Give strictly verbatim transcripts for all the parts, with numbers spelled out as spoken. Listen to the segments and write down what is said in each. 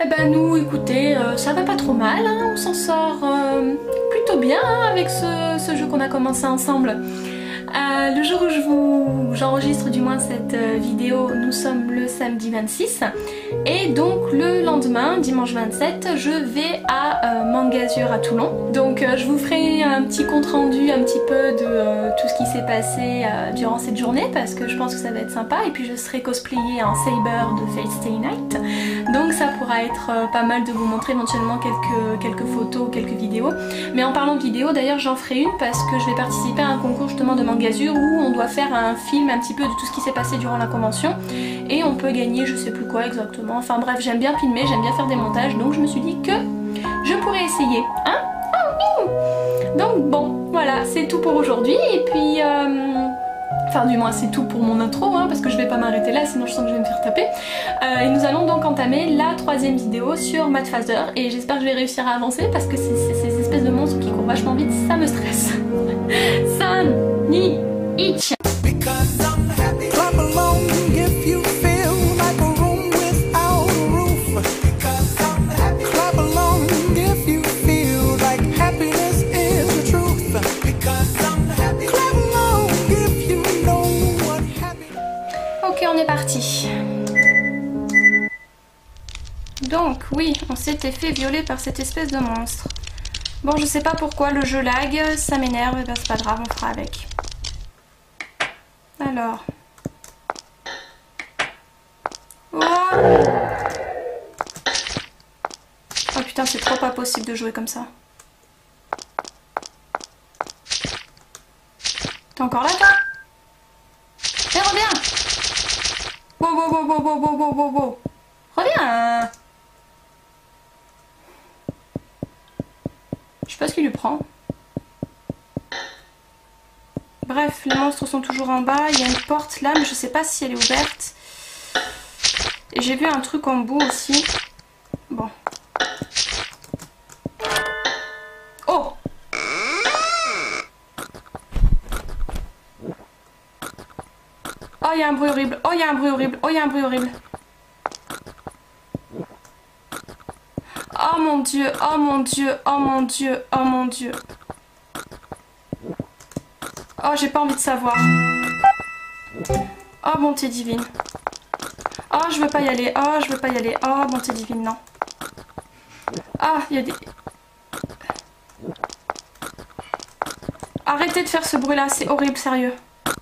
Eh ben nous, écoutez, euh, ça va pas trop mal, hein, on s'en sort euh, plutôt bien hein, avec ce, ce jeu qu'on a commencé ensemble. Euh, le jour où je vous j'enregistre du moins cette euh, vidéo, nous sommes le samedi vingt-six et donc le lendemain, dimanche vingt-sept, je vais à euh, Mangasure à Toulon. Donc euh, je vous ferai un petit compte rendu un petit peu de euh, tout ce qui s'est passé euh, durant cette journée parce que je pense que ça va être sympa et puis je serai cosplayée en Saber de Fate Stay Night. Donc ça pourra être euh, pas mal de vous montrer éventuellement quelques, quelques photos, quelques vidéos. Mais en parlant de vidéos, d'ailleurs j'en ferai une parce que je vais participer à un concours justement de Mangasure où on doit faire un film un petit peu de tout ce qui s'est passé durant la convention et on peut gagner je sais plus quoi exactement. Enfin bref, j'aime bien filmer, j'aime bien faire des montages, donc je me suis dit que je pourrais essayer. Hein? Oh, donc bon, voilà, c'est tout pour aujourd'hui et puis... Euh... Enfin du moins c'est tout pour mon intro hein, parce que je vais pas m'arrêter là sinon je sens que je vais me faire taper. Euh, et nous allons donc entamer la troisième vidéo sur Mad Father et j'espère que je vais réussir à avancer parce que c'est ces espèces de monstres qui courent vachement vite, ça me stresse. San, ni, ich. On est parti. Donc oui, on s'était fait violer par cette espèce de monstre. Bon, je sais pas pourquoi le jeu lag, ça m'énerve, et ben c'est pas grave, on fera avec. Alors. Oh, oh putain, c'est trop pas possible de jouer comme ça. T'es encore là, toi? Eh, reviens! Wow, wow, wow, wow, wow, wow, wow, wow. Reviens. Je sais pas ce qu'il lui prend. Bref, les monstres sont toujours en bas. Il y a une porte là, mais je sais pas si elle est ouverte. Et j'ai vu un truc en bout aussi. Bon. Oh! Oh, il y a un bruit horrible. Oh, il y a un bruit horrible. Oh, il y a un bruit horrible. Oh mon dieu. Oh mon dieu. Oh mon dieu. Oh mon dieu. Oh, j'ai pas envie de savoir. Oh, bonté divine. Oh, je veux pas y aller. Oh, je veux pas y aller. Oh, bonté divine, non. Ah, il y a des... Arrêtez de faire ce bruit-là. C'est horrible, sérieux.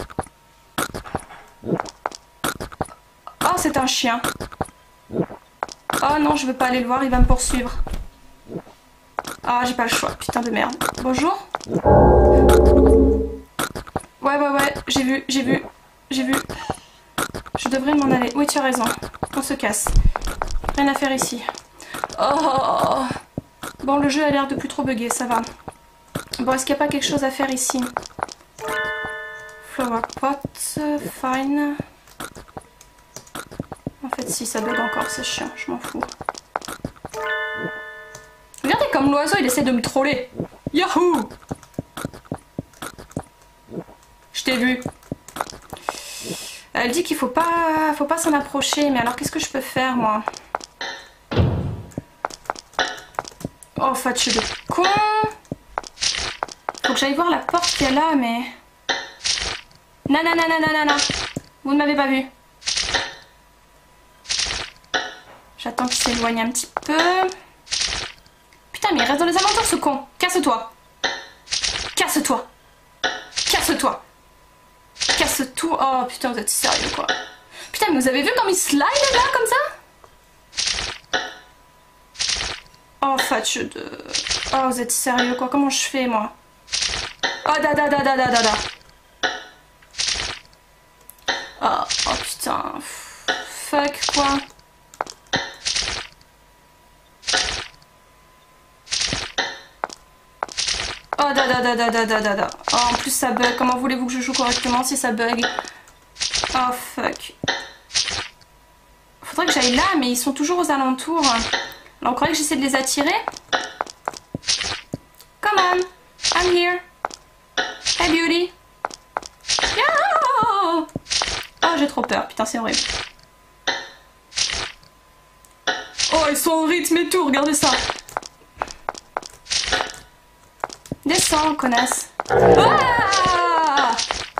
Oh, c'est un chien. Oh non, je veux pas aller le voir, il va me poursuivre. Ah, j'ai pas le choix, putain de merde. Bonjour. Ouais, ouais, ouais, j'ai vu, j'ai vu, j'ai vu. Je devrais m'en aller. Oui, tu as raison. On se casse. Rien à faire ici. Oh. Bon, le jeu a l'air de plus trop bugger, ça va. Bon, est-ce qu'il n'y a pas quelque chose à faire ici? Flower pot, fine. En fait, si ça bug encore, c'est chiant, je m'en fous. Regardez comme l'oiseau, il essaie de me troller. Yahoo! Je t'ai vu. Elle dit qu'il faut pas, faut pas s'en approcher, mais alors qu'est-ce que je peux faire, moi? Oh, fatche de con! Faut que j'aille voir la porte qu'il y a là, mais... Nanana, nanana, vous ne m'avez pas vu. J'attends qu'il s'éloigne un petit peu. Putain, mais il reste dans les alentours, ce con. Casse-toi. Casse-toi. Casse-toi. Casse-toi. Oh, putain, vous êtes sérieux, quoi. Putain, mais vous avez vu comment il slide, là, comme ça? Oh, fatche de... Oh, vous êtes sérieux, quoi. Comment je fais, moi? Oh, da, da, da, da, da, da, da. Oh, oh, putain. Fuck, quoi. Oh da da da da da da da da. Oh, en plus ça bug. Comment voulez-vous que je joue correctement si ça bug? Oh fuck. Faudrait que j'aille là, mais ils sont toujours aux alentours. Alors on croyait que j'essaie de les attirer? Come on, I'm here. Hey beauty. Yo! Oh j'ai trop peur, putain c'est horrible. Oh ils sont en rythme et tout, regardez ça. Descends, connasse. Ah!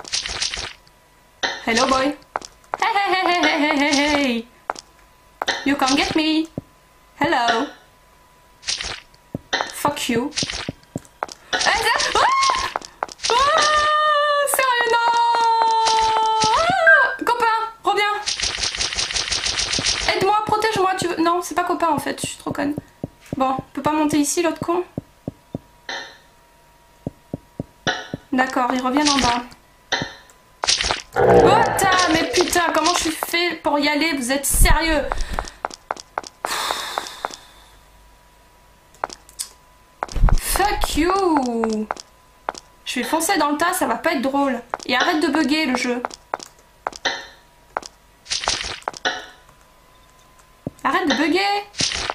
Hello boy. Hey hey hey hey hey hey hey. You can't get me. Hello. Fuck you. Ah, ça... ah! Ah, sérieux, non! Ah, copain, reviens. Aide-moi, protège-moi. Tu veux... Non, c'est pas copain en fait, je suis trop conne. Bon, on peut pas monter ici, l'autre con? D'accord, ils reviennent en bas. Oh, ta, mais putain, comment je suis fait pour y aller? Vous êtes sérieux? Fuck you! Je vais foncer dans le tas, ça va pas être drôle. Et arrête de bugger le jeu. Arrête de bugger!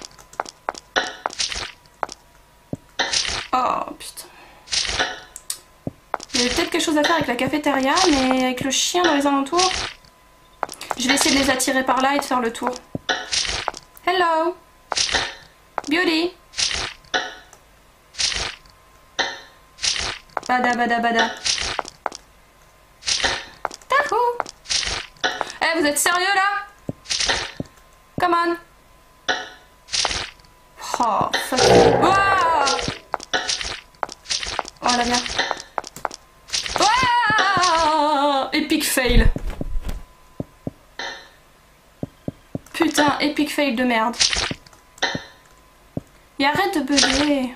Oh putain. Il y avait peut-être quelque chose à faire avec la cafétéria, mais avec le chien dans les alentours. Je vais essayer de les attirer par là et de faire le tour. Hello! Beauty! Bada bada bada. Tahou! Eh, vous êtes sérieux là? Come on! Oh, fuck. Wow! Oh, la merde. Wow! Epic fail. Putain, epic fail de merde. Et arrête de bugger.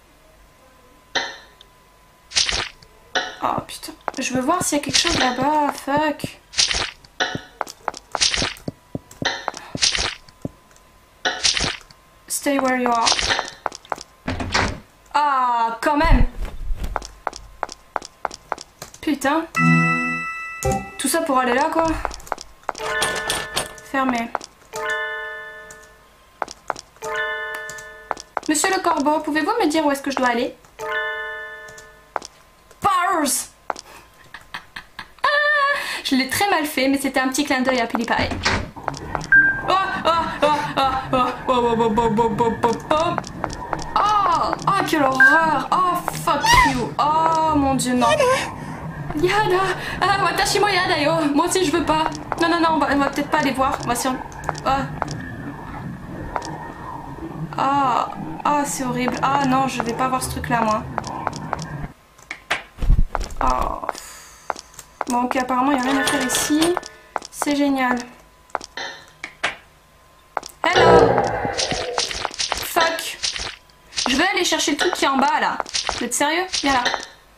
Oh putain. Je veux voir s'il y a quelque chose là-bas. Fuck. Stay where you are. Ah, quand même. Putain. Tout ça pour aller là, quoi. Fermé. Monsieur le corbeau, pouvez-vous me dire où est-ce que je dois aller? Powers. Je l'ai très mal fait, mais c'était un petit clin d'œil à PewDiePie. Oh, oh, oh, oh, oh, oh, oh, oh, oh, oh, oh, oh. Oh, oh, quelle horreur. Oh, fuck you. Oh, mon dieu, non. Yada. Ah, watashi mo yada yo. Moi aussi, je veux pas. Non, non, non, on va, on va peut-être pas aller voir. On va sur... Oh. Ah, oh, oh, c'est horrible. Ah non, je vais pas voir ce truc-là, moi. Oh. Bon, ok, apparemment, il n'y a rien à faire ici. C'est génial. Hello. Fuck. Je vais aller chercher le truc qui est en bas, là. Vous êtes sérieux? Viens là.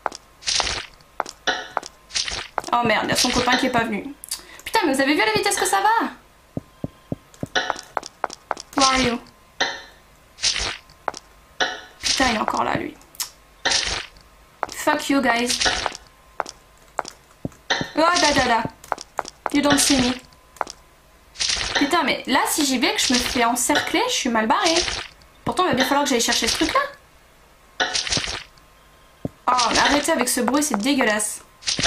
Oh merde, il y a son copain qui est pas venu. Putain, mais vous avez vu à la vitesse que ça va? Where are you? Putain, il est encore là, lui. Fuck you, guys. Oh, da da da. You don't see me. Putain, mais là, si j'y vais, que je me fais encercler, je suis mal barrée. Pourtant, il va bien falloir que j'aille chercher ce truc-là. Oh, mais arrêtez avec ce bruit, c'est dégueulasse.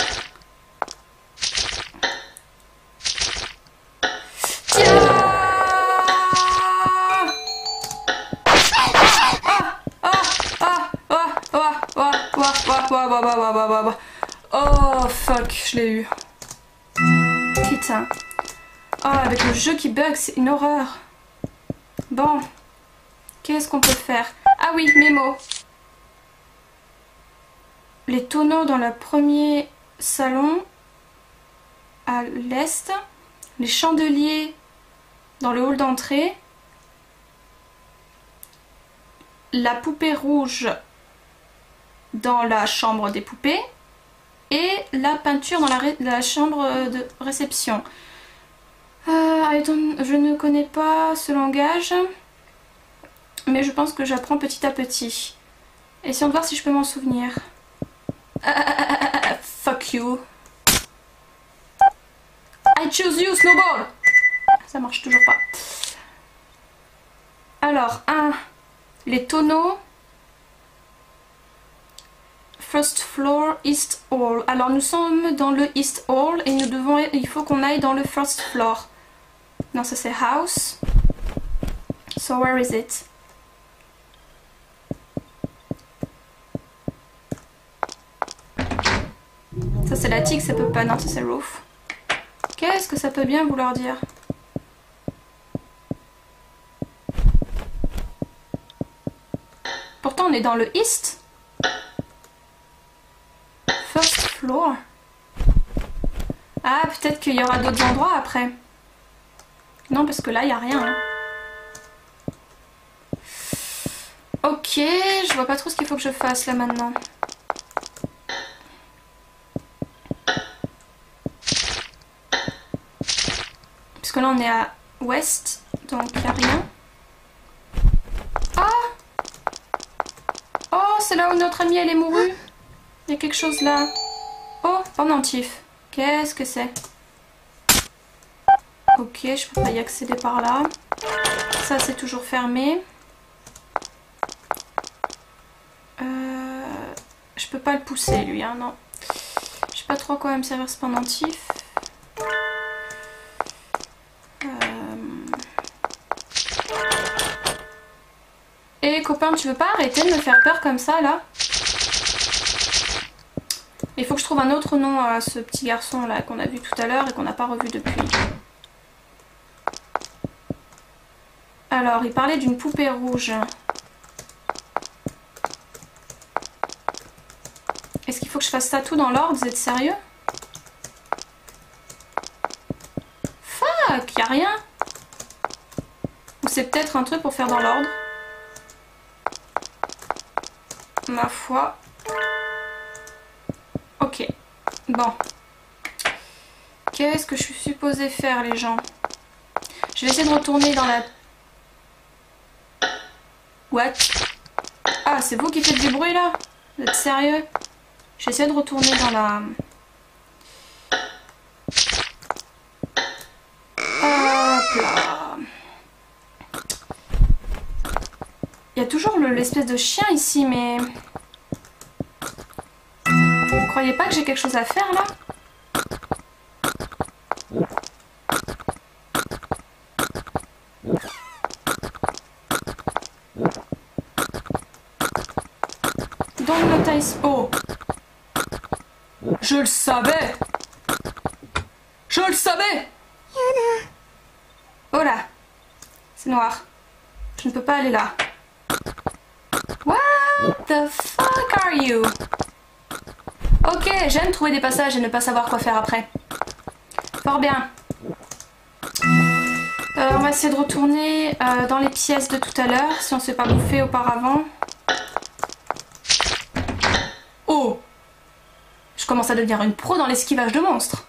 Oh fuck, je l'ai eu. Putain. Oh, avec le jeu qui bug, c'est une horreur. Bon. Qu'est-ce qu'on peut faire? Ah oui, mémo. Les tonneaux dans le premier salon à l'est. Les chandeliers dans le hall d'entrée. La poupée rouge dans la chambre des poupées et la peinture dans la, la chambre de réception. Euh, I don't, je ne connais pas ce langage, mais je pense que j'apprends petit à petit. Essayons de voir si je peux m'en souvenir. Ah, ah, ah, ah, ah, fuck you. I choose you, Snowball. Ça marche toujours pas. Alors, un, les tonneaux. First floor, East Hall. Alors nous sommes dans le East Hall et nous devons, il faut qu'on aille dans le first floor. Non, ça c'est house. So where is it? Ça c'est la tique, ça peut pas. Non, ça c'est roof. Qu'est-ce que ça peut bien vouloir dire? Pourtant on est dans le east. First floor. Ah, peut-être qu'il y aura d'autres endroits après. Non, parce que là, il n'y a rien. Hein. Ok, je vois pas trop ce qu'il faut que je fasse là maintenant. Parce que là, on est à ouest, donc il n'y a rien. Ah! Oh, c'est là où notre amie, elle est mourue. Il y a quelque chose là. Oh, pendentif. Qu'est-ce que c'est? Ok, je peux pas y accéder par là. Ça, c'est toujours fermé. Euh, je peux pas le pousser, lui, hein, non. Je sais pas trop à quoi me servir ce pendentif. Euh... Et copain, tu veux pas arrêter de me faire peur comme ça, là? Il faut que je trouve un autre nom à ce petit garçon là qu'on a vu tout à l'heure et qu'on n'a pas revu depuis. Alors, il parlait d'une poupée rouge. Est-ce qu'il faut que je fasse ça tout dans l'ordre? Vous êtes sérieux? Fuck, y a rien? Ou c'est peut-être un truc pour faire dans l'ordre? Ma foi. Ok, bon. Qu'est-ce que je suis supposée faire, les gens? Je vais essayer de retourner dans la... What? Ah, c'est vous qui faites du bruit, là? Vous êtes sérieux? J'essaie de retourner dans la... Hop là. Il y a toujours l'espèce de chien ici, mais... Vous croyez pas que j'ai quelque chose à faire là? Don't notice. Oh! Je le savais! Je le savais! Oh là! C'est noir. Je ne peux pas aller là. What the fuck are you? Ok, j'aime trouver des passages et ne pas savoir quoi faire après. Fort bien. Euh, on va essayer de retourner euh, dans les pièces de tout à l'heure, si on ne s'est pas bouffé auparavant. Oh! Je commence à devenir une pro dans l'esquivage de monstres.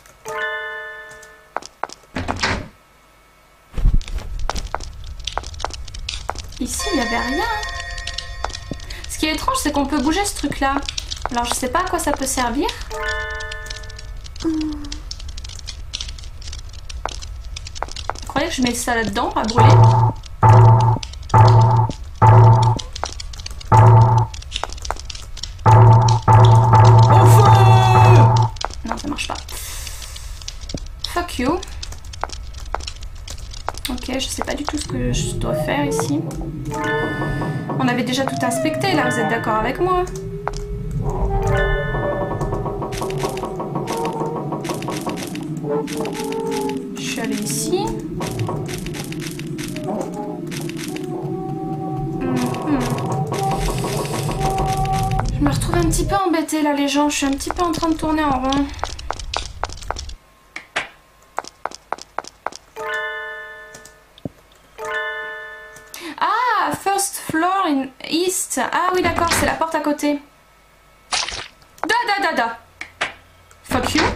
Ici, il n'y avait rien. Ce qui est étrange, c'est qu'on peut bouger ce truc-là. Alors, je sais pas à quoi ça peut servir. Vous croyez que je mets ça là-dedans, à brûler? Au feu! Non, ça marche pas. Fuck you. Ok, je sais pas du tout ce que je dois faire ici. On avait déjà tout inspecté, là, vous êtes d'accord avec moi? Je suis allée ici. Mm-hmm. Je me retrouve un petit peu embêtée là les gens, je suis un petit peu en train de tourner en rond. Ah, first floor in east. Ah oui d'accord, c'est la porte à côté. Da da da da. Fuck you.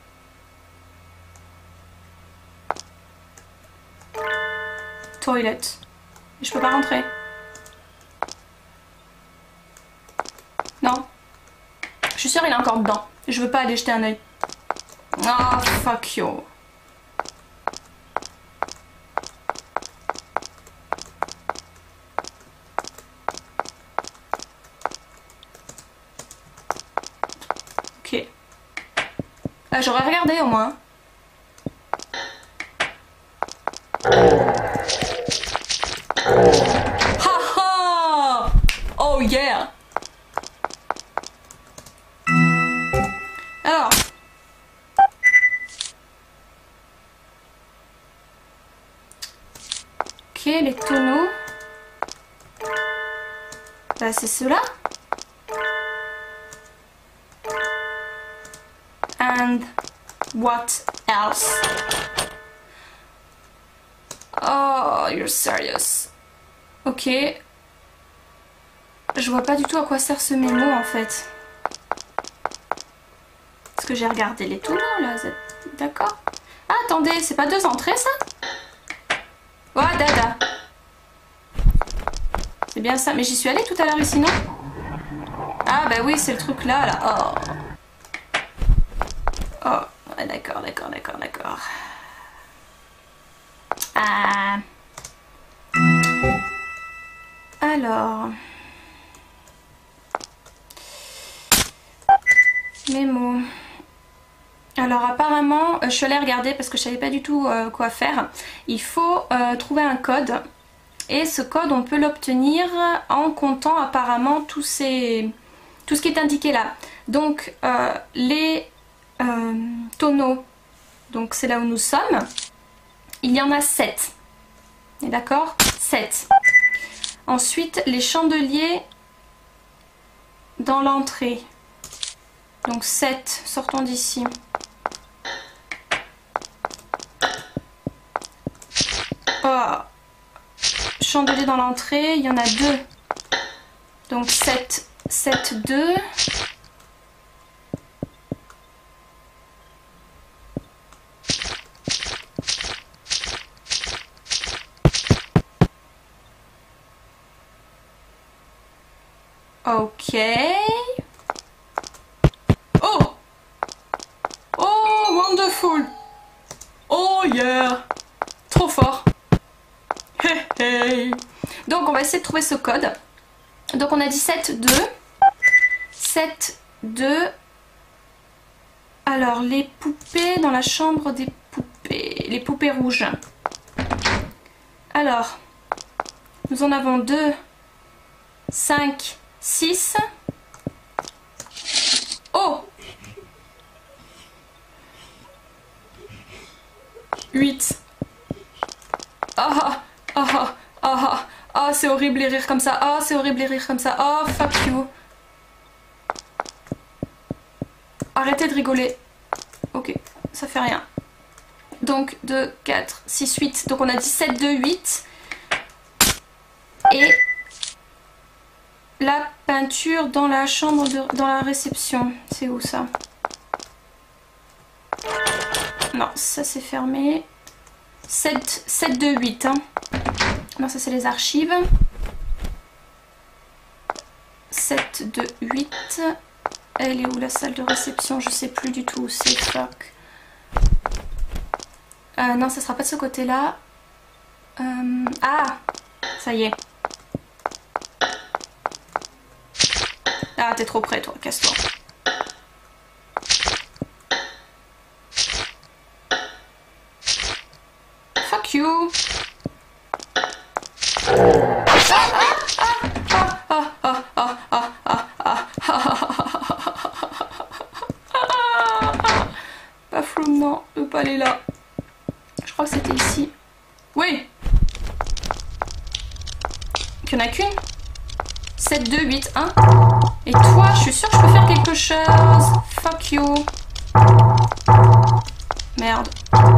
Toilette. Je peux pas rentrer. Non. Je suis sûre il est encore dedans. Je veux pas aller jeter un œil. Ah, oh, fuck you. Ok. Ah, j'aurais regardé au moins. Ok, les tonneaux. Bah, c'est ceux-là. And what else? Oh, you're serious. Ok. Je vois pas du tout à quoi sert ce mémo en fait. Parce que j'ai regardé les tonneaux là. D'accord. Ah, attendez, c'est pas deux entrées ça? Ouais, dada. C'est bien ça. Mais j'y suis allée tout à l'heure ici, non? Ah, bah oui, c'est le truc là, là. Oh. Oh, ouais, d'accord, d'accord, d'accord, d'accord. Ah. Alors. Mémo. Alors apparemment, euh, je suis allée regarder parce que je savais pas du tout euh, quoi faire. Il faut euh, trouver un code. Et ce code, on peut l'obtenir en comptant apparemment tous ces... tout ce qui est indiqué là. Donc euh, les euh, tonneaux, donc c'est là où nous sommes. Il y en a sept. D'accord? sept. Ensuite, les chandeliers dans l'entrée. Donc sept. Sortons d'ici. Oh. Chandelier dans l'entrée, il y en a deux. Donc sept, sept, deux. Ok. Oh! Oh, wonderful! Oh yeah! Trop fort! Hey, hey. Donc on va essayer de trouver ce code. Donc on a dit sept, deux. sept, deux. Alors les poupées dans la chambre des poupées. Les poupées rouges. Alors, nous en avons deux, cinq, six. Oh! huit. Ah ah ah ah ah, c'est horrible les rires comme ça. Ah, c'est horrible les rires comme ça. Oh, fuck you. Arrêtez de rigoler. Ok, ça fait rien. Donc deux, quatre, six, huit. Donc on a dix-sept, deux, huit. Et la peinture dans la chambre, de, dans la réception. C'est où ça? Non, ça c'est fermé. sept, sept, deux, huit. Hein. Non, ça c'est les archives. sept, deux, huit. Elle est où la salle de réception? Je sais plus du tout où c'est. Fuck. Euh, non, ça sera pas de ce côté-là. Euh, ah, ça y est. Ah, t'es trop près, toi. Casse-toi. Fuck you. Pas flou, non, je peux pas aller là. Je crois que c'était ici. Oui. Qu'il n'y en a qu'une. sept, deux, huit, un. Et toi, je suis sûre que je peux faire quelque chose. Fuck you. Merde.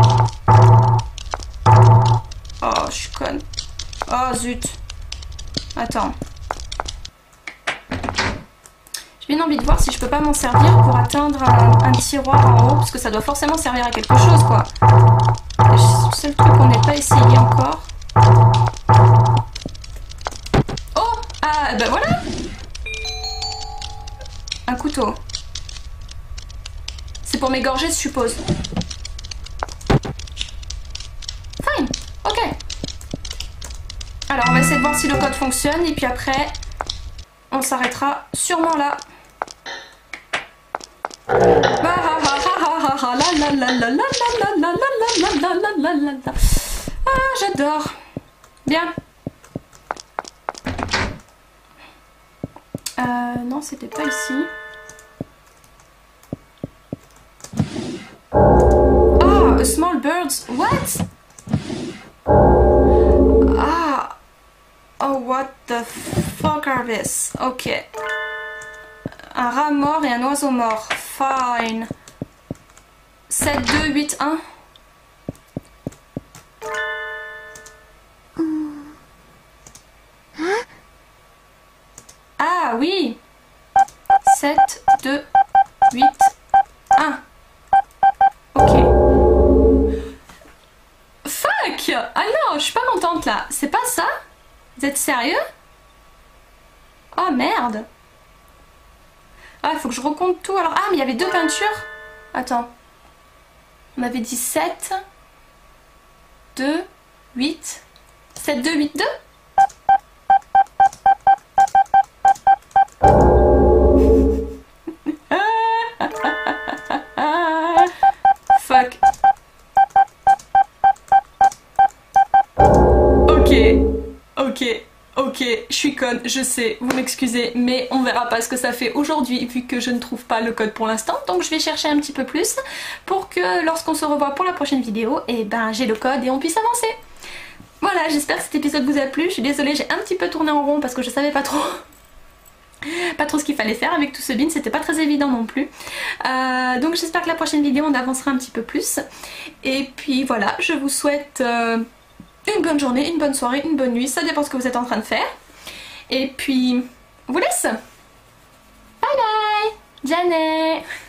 Oh, je suis conne. Oh, zut. Attends. J'ai bien envie de voir si je peux pas m'en servir pour atteindre un, un tiroir en haut. Parce que ça doit forcément servir à quelque chose, quoi. C'est le seul truc qu'on n'ait pas essayé encore. Oh! Ah, ben voilà! Un couteau. C'est pour m'égorger, je suppose. Fine. Ok. Alors, on va essayer de voir si le code fonctionne. Et puis après, on s'arrêtera sûrement là. Ah, j'adore. Bien. Euh, non, c'était pas ici. Ah, a small birds. What? Ah. the fuck are this? Ok. Un rat mort et un oiseau mort. Fine. sept, deux, huit, un. Ah oui. sept, deux, huit, un. Ok. Fuck! Ah non, je suis pas contente là. C'est pas ça? Vous êtes sérieux? Oh merde. Ah, il faut que je recompte tout. Alors, ah, mais il y avait deux peintures. Attends. On avait dit sept, deux, huit. sept, deux, huit, deux. Fuck. Ok. Ok. Ok, je suis conne, je sais, vous m'excusez, mais on verra pas ce que ça fait aujourd'hui vu que je ne trouve pas le code pour l'instant. Donc je vais chercher un petit peu plus pour que lorsqu'on se revoit pour la prochaine vidéo, eh ben j'ai le code et on puisse avancer. Voilà, j'espère que cet épisode vous a plu. Je suis désolée, j'ai un petit peu tourné en rond parce que je savais pas trop... pas trop ce qu'il fallait faire avec tout ce bin, c'était pas très évident non plus. Euh, donc j'espère que la prochaine vidéo on avancera un petit peu plus. Et puis voilà, je vous souhaite... Euh... une bonne journée, une bonne soirée, une bonne nuit, ça dépend ce que vous êtes en train de faire. Et puis, on vous laisse. Bye bye, Janet.